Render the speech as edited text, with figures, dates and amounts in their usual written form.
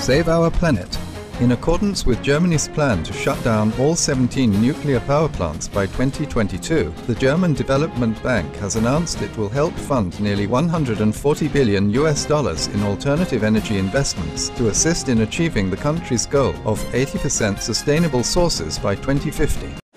save our planet. In accordance with Germany's plan to shut down all 17 nuclear power plants by 2022, the German Development Bank has announced it will help fund nearly $140 billion in alternative energy investments to assist in achieving the country's goal of 80% sustainable sources by 2050.